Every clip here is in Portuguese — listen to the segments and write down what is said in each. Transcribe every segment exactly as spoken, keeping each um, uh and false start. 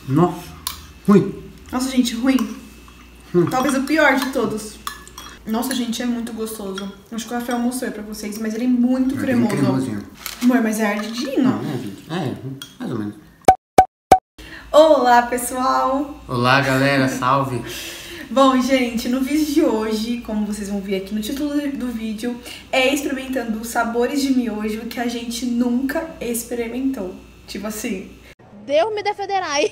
Nossa, ruim. Nossa, gente, ruim. Hum. Talvez o pior de todos. Nossa, gente, é muito gostoso. Acho que o Rafael mostrou pra vocês, mas ele é muito É cremoso. bem cremosinho. Amor, mas é ardidinho. Não, é, gente. É, mais ou menos. Olá, pessoal. Olá, galera, salve. Bom, gente, no vídeo de hoje, como vocês vão ver aqui no título do vídeo, é experimentando sabores de miojo que a gente nunca experimentou. Tipo assim... Deus me defenderai.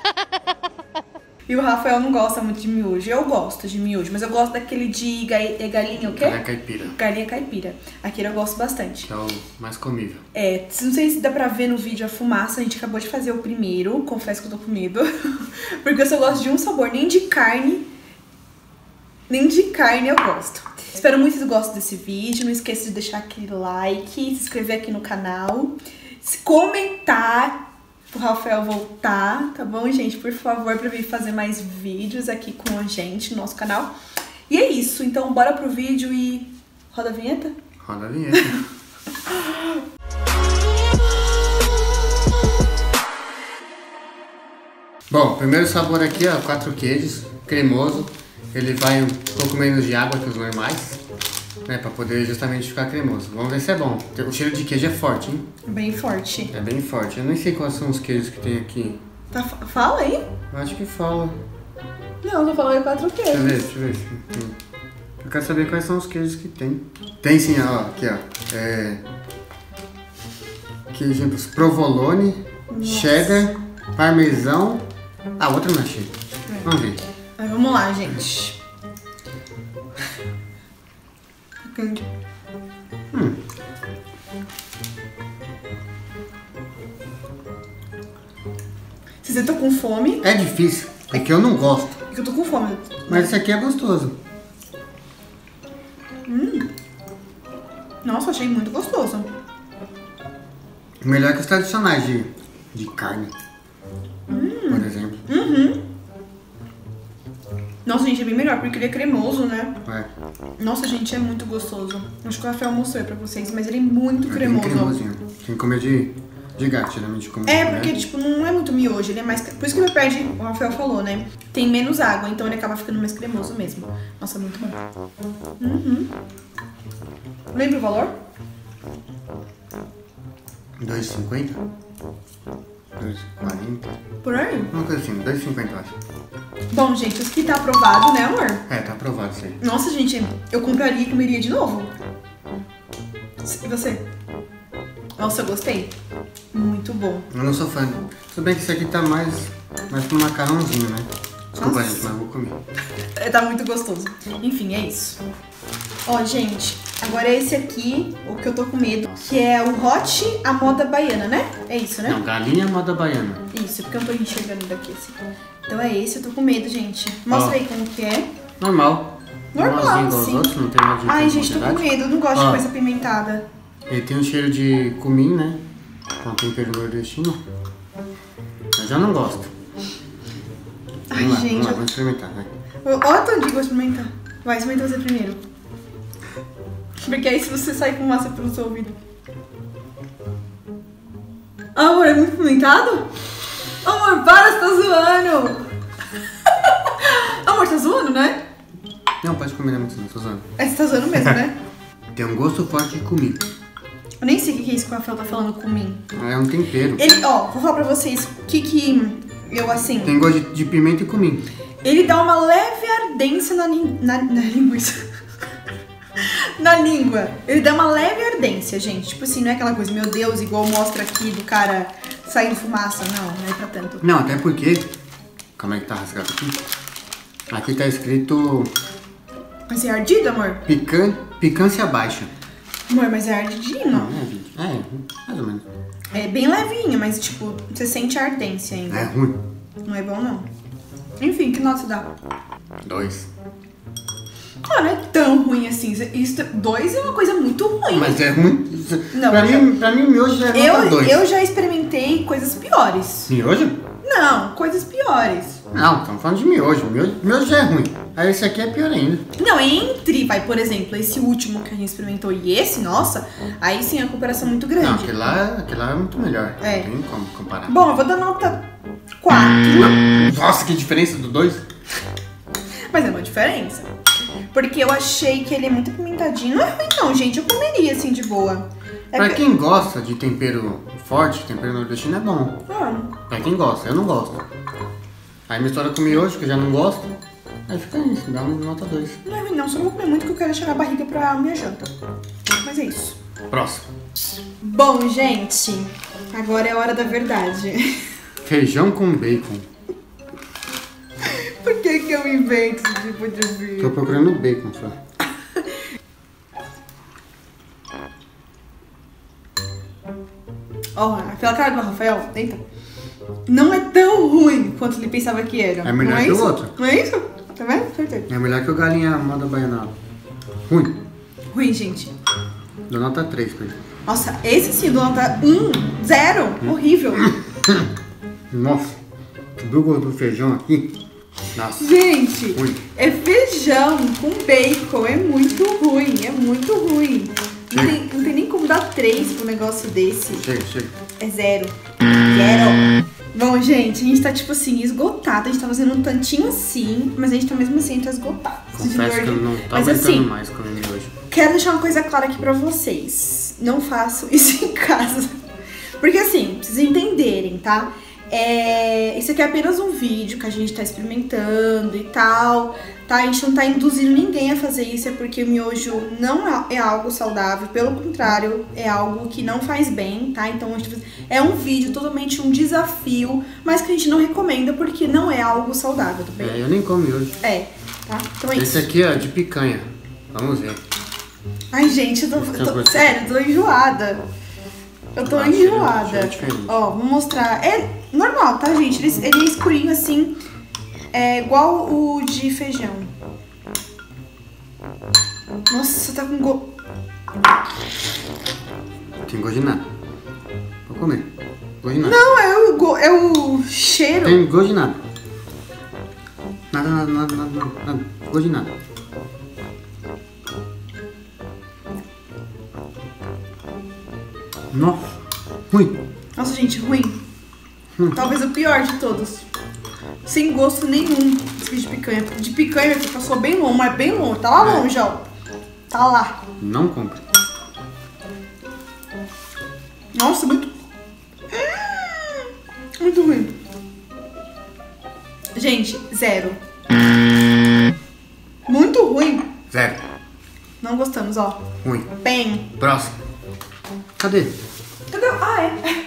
E o Rafael não gosta muito de miojo. Eu gosto de miojo, mas eu gosto daquele de ga... é galinha o quê? Galinha caipira. Galinha caipira. Aquele eu gosto bastante. Que é o mais comível. É, não sei se dá pra ver no vídeo a fumaça, a gente acabou de fazer o primeiro, confesso que eu tô com medo. Porque eu só gosto de um sabor, nem de carne, nem de carne eu gosto. Espero muito que vocês gostem desse vídeo, não esqueça de deixar aquele like, se inscrever aqui no canal, se comentar pro Rafael voltar, tá bom, gente? Por favor, pra vir fazer mais vídeos aqui com a gente no nosso canal. E é isso, então bora pro vídeo e roda a vinheta? Roda a vinheta. Bom, primeiro sabor aqui, ó, quatro queijos, cremoso. Ele vai um pouco menos de água que os normais, né, pra poder justamente ficar cremoso. Vamos ver se é bom. O cheiro de queijo é forte, hein? Bem forte. É bem forte. Eu nem sei quais são os queijos que tem aqui. Tá, fala aí? Eu acho que fala. Não, tô falando quatro Deixa eu queijos. ver, deixa eu ver. se tem. Eu quero saber quais são os queijos que tem. Tem sim, ó, aqui ó. É... Queijos provolone, Nossa. cheddar, parmesão. Ah, outra não achei. É. Vamos ver. Mas vamos lá, gente. Hum. Se você tá com fome, É difícil, é que eu não gosto. é que eu tô com fome. Mas esse aqui é gostoso. Nossa, achei muito gostoso. Melhor que os tradicionais de, de carne. Por exemplo. Uhum. Nossa, gente, é bem melhor, porque ele é cremoso, né? É. Nossa, gente, é muito gostoso. Acho que o Rafael mostrou pra vocês, mas ele é muito É bem cremoso. cremosinho. Tem que comer de, de gato, geralmente come. É, né? porque, tipo, não é muito miojo, ele é mais... Por isso que ele perde, o Rafael falou, né? Tem menos água, então ele acaba ficando mais cremoso mesmo. Nossa, muito bom. Uhum. Lembra o valor? dois e cinquenta? dois e quarenta? Por aí. Uma coisa assim, dois e cinquenta eu acho. Bom, gente, isso aqui tá aprovado, né, amor? É, tá aprovado isso aí. Nossa, gente, eu compraria e comeria de novo. E você? Nossa, eu gostei. Muito bom. Eu não sou fã. Tudo bem que isso aqui tá mais, mais pro macarrãozinho, né? Desculpa, Nossa. gente, mas eu vou comer. É, tá muito gostoso. Enfim, é isso. Ó, gente, agora é esse aqui, o que eu tô com medo, que é o hot à moda baiana, né? É isso, né? Não, galinha moda baiana. Isso, porque eu não tô enxergando daqui assim. Então é esse, eu tô com medo, gente. Mostra Ó. aí como que é. Normal. Normal, Normalzinho igual sim. os outros, não tem nada de Ai, gente, tô com profundidade. medo, eu não gosto Ó. de coisa apimentada. Ele tem um cheiro de cumim, né? Com tempero nordestino. Eu já não gosto. Ai, Vamos lá, gente. vamos lá, eu- vamos experimentar, vai. Ó, Tandinho, vou experimentar. Vai, experimenta você primeiro. Porque aí se você sair com massa pelo seu ouvido. Amor, é muito pimentado? Amor, para, você tá zoando! Amor, tá zoando, né? Não, pode comer, não, não tô usando. É, você tá zoando mesmo, né? Tem um gosto forte de cumim. Eu nem sei o que é isso que o Rafael tá falando com mim. É um tempero. Ele, ó, vou falar pra vocês o que que eu, assim... Tem gosto de, de pimenta e cumim. Ele dá uma leve ardência na, lin- na, na linguiça. Na língua. Ele dá uma leve ardência, gente. Tipo assim, não é aquela coisa, meu Deus, igual mostra aqui do cara saindo fumaça. Não, não é pra tanto. Não, até porque... Calma aí que tá rasgado aqui. Aqui tá escrito Mas é ardido, amor? pican... picância baixa. Amor, mas é ardidinho. Não, é, gente. É, mais ou menos. É bem levinho, mas tipo, você sente a ardência ainda. É ruim. Não é bom, não. Enfim, que nota você dá? Dois. Ah, não é tão ruim assim. Isso, dois é uma coisa muito ruim. Mas é ruim. Não, pra, mas mim, pra mim, miojo já é nota Eu, dois. eu já experimentei coisas piores. Miojo? Não, coisas piores. Não, estamos falando de miojo. miojo. Miojo já é ruim. Aí esse aqui é pior ainda. Não, entre, vai, por exemplo, esse último que a gente experimentou e esse, nossa, aí sim é uma comparação muito grande. Não, aquele lá, aquele lá é muito melhor. É. Não tem como comparar. Bom, eu vou dar nota quatro. Nossa, que diferença do dois. Mas é uma diferença. Porque eu achei que ele é muito apimentadinho. Não é ruim não, gente. Eu comeria assim de boa. É Pra que- quem gosta de tempero forte, tempero nordestino é bom. Ah, Pra quem gosta, eu não gosto. Aí mistura com miojo, que eu já não gosto. Aí fica isso, dá uma nota dois. não é ruim não. Só não vou comer muito que eu quero deixar na barriga pra minha janta. Mas é isso. Próximo. Bom, gente. Agora é a hora da verdade. Feijão com bacon. Por que que eu invento esse tipo de vídeo? Tô procurando bacon, só. Ó, aquela cara do Rafael, tenta. Não é tão ruim quanto ele pensava que era. É melhor Não que o isso? outro. Não é isso? Tá vendo? Certeza. É melhor que o galinha moda baianada. Ruim. Ruim, gente. Dou nota três pra ele. Nossa, esse sim, do nota um, zero. Horrível. Nossa, viu o gosto do feijão aqui? Nossa, Gente, ruim. é feijão com bacon. É muito ruim. É muito ruim. Não tem, não tem nem como dar três pra um negócio desse. Chega, chega. É zero. Zero. Bom, gente, a gente tá, tipo assim, esgotado. A gente tá fazendo um tantinho assim, mas a gente tá mesmo assim, tá esgotado. Confesso que eu não tô Mas aguentando assim, mais comendo hoje. quero deixar uma coisa clara aqui pra vocês. Não façam isso em casa. Porque assim, pra vocês entenderem, tá? É... Isso aqui é apenas um vídeo que a gente tá experimentando e tal, tá? A gente não tá induzindo ninguém a fazer isso, é porque o miojo não é algo saudável, pelo contrário, é algo que não faz bem, tá? Então, é um vídeo totalmente um desafio, mas que a gente não recomenda porque não é algo saudável, tá bem? É, eu nem como hoje. É, tá? Então é Esse isso. aqui é de picanha. Vamos ver. Ai, gente, eu tô, eu tô- gostei. sério, eu tô enjoada. Eu tô Ah, cheiro- enjoada. cheiro diferente. Ó, vou mostrar. É normal, tá, gente? Ele, ele é escurinho assim, é igual o de feijão. Nossa, tá com go... Tem gosto de nada. Vou comer. Gosto de nada. Não, é o, go... é o cheiro. Tem gosto de nada. Nada, nada, nada, nada, nada. nada. Gosto de nada. Nossa, ruim. Nossa, gente, ruim. Hum. Talvez o pior de todos. Sem gosto nenhum esse vídeo de picanha. De picanha que passou bem longe, mas bem longe. Tá lá É. longe, ó. Tá lá. Não compre. Nossa, muito. Hum, Muito ruim. Gente, zero. Muito ruim. Zero. Não gostamos, ó. Ruim. Bem. Próximo. Cadê? Cadê? Ah, é.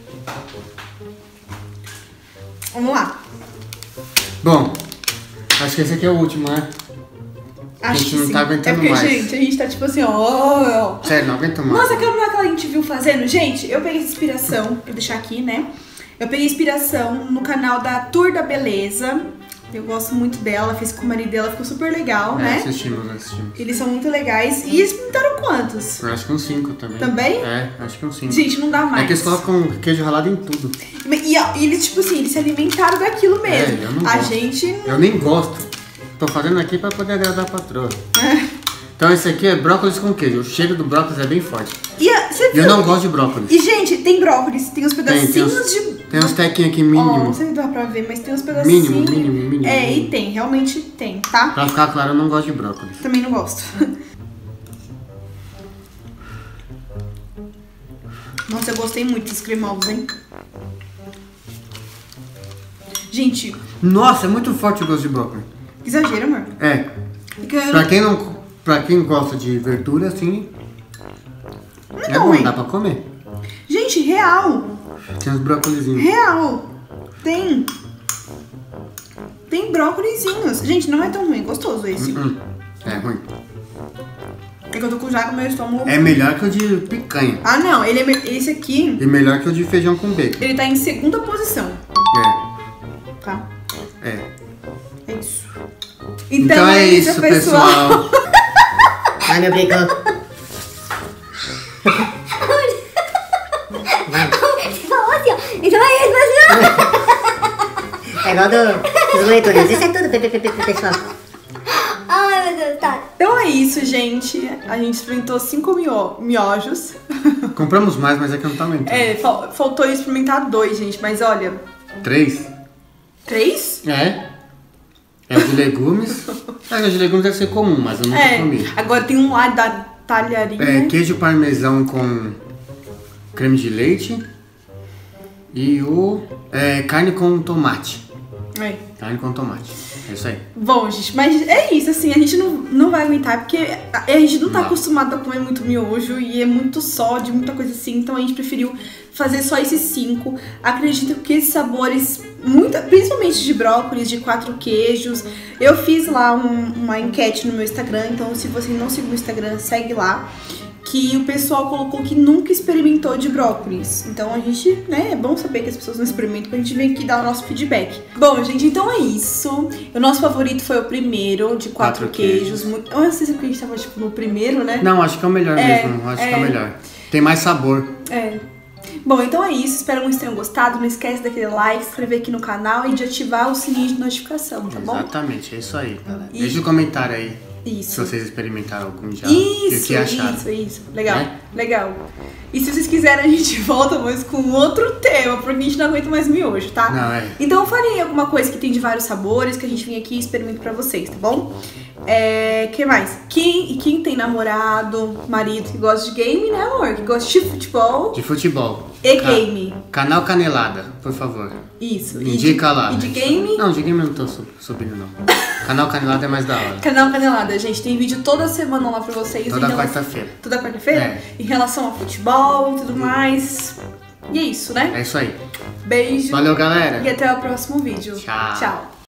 Vamos lá. Bom, acho que esse aqui é o último, né? Acho A gente que não sim. tá aguentando é porque, mais. gente, a gente tá tipo assim, ó. ó, ó. Sério, não aguento mais. Nossa, aquela mulher que a gente viu fazendo. Gente, eu peguei inspiração, vou deixar aqui, né? Eu peguei inspiração no canal da Tour da Beleza. Eu gosto muito dela, fez com o marido dela, ficou super legal, É, né? assistimos, assistimos. Eles são muito legais. E eles pintaram quantos? Eu acho que uns cinco também. Também? É, acho que uns cinco. Gente, não dá mais. É que eles colocam queijo ralado em tudo. E, ó, e eles, tipo assim, eles se alimentaram daquilo mesmo. É, eu não a gosto. gente. Eu nem gosto. Tô fazendo aqui pra poder agradar a patroa. Então esse aqui é brócolis com queijo. O cheiro do brócolis é bem forte. E a- você E viu? eu não gosto de brócolis. E, gente, tem brócolis, tem uns Tem, pedacinhos tem uns, de. tem uns tequinhos aqui Ó, não mínimo. sei se dá pra ver, mas tem uns pedacinhos. Mínimo, mínimo, mínimo. É, e tem, realmente tem, tá? Pra ficar claro, eu não gosto de brócolis. Também não gosto. Nossa, eu gostei muito dos cremosos, hein? Gente, Nossa, é muito forte o gosto de brócolis. que exagero, amor. É. Porque eu Pra não- quem, não, pra quem gosta de verdura, assim, não é é bom, ruim. dá pra comer. Gente, real. Tem uns brócolizinhos. Real. Tem. Tem brócolizinhos. Gente, não é tão ruim, gostoso esse. Hum, é ruim. É que eu tô com já com meu estômago. É melhor que o de picanha. Ah, não. Ele é me- esse aqui, E melhor que o de feijão com bacon. ele tá em segunda posição, É, tá? é. É isso. Então, é isso, pessoal. Ai, meu bacon. Você falou assim, ó. Então é isso, mas É igual do, dos monitores. Isso é tudo, pe- pe- pe- pe- pessoal. Ai, meu Deus, tá. Então é isso, gente. A gente experimentou cinco mio- miojos. Compramos mais, mas é que não tá aumentando. É, fal- faltou experimentar dois, gente. Mas olha, Três? Três? É. É o de legumes. Ah, o de legumes deve ser comum, mas eu nunca É. comi. Agora tem um lá da talharinha. É, queijo parmesão com creme de leite. E o é, carne com tomate. É. Carne com tomate. É isso aí. Bom, gente, mas é isso, assim, a gente não, não vai aguentar, porque a, a gente não tá Não. acostumado a comer muito miojo e é muito sódio, muita coisa assim, então a gente preferiu fazer só esses cinco. Acredito que esses sabores, muita, principalmente de brócolis, de quatro queijos, eu fiz lá um- uma enquete no meu Instagram, então se você não segue o Instagram, segue lá. Que o pessoal colocou que nunca experimentou de brócolis. Então a gente, né, é bom saber que as pessoas não experimentam pra gente vir aqui dar o nosso feedback. Bom, gente, então é isso. O nosso favorito foi o primeiro, de quatro, Quatro queijos. Muito- Eu não sei se é porque a gente tava, tipo, no primeiro, né? Não, acho que é o melhor É, mesmo. Acho é. que é o melhor. Tem mais sabor. É. Bom, então é isso. Espero que vocês tenham gostado. Não esquece daquele like, se inscrever aqui no canal e de ativar o sininho de notificação, tá bom? Exatamente, é isso aí, galera. E- Deixa um comentário aí se Isso. vocês experimentaram algum já. e o Isso, que acharam. isso, isso. Legal, Né? legal. E se vocês quiserem, a gente volta mais com outro tema, porque a gente não aguenta mais miojo, tá? Não, é. Então falei alguma coisa que tem de vários sabores, que a gente vem aqui e experimenta pra vocês, tá bom? É, que mais? Quem, e quem tem namorado, marido que gosta de game, né, amor? Que gosta de futebol De futebol. e Ca- game. Canal Canelada, por favor. Isso. E Indica de, lá. E de game? Não, de game eu não tô sub- subindo, não. Canal Canelada é mais da hora. Canal Canelada, gente. Tem vídeo toda semana lá pra vocês. Toda em relação- quarta-feira. Toda quarta-feira? É. Em relação ao futebol e tudo mais. E é isso, né? É isso aí. Beijo. Valeu, galera. E até o próximo vídeo. Tchau. Tchau.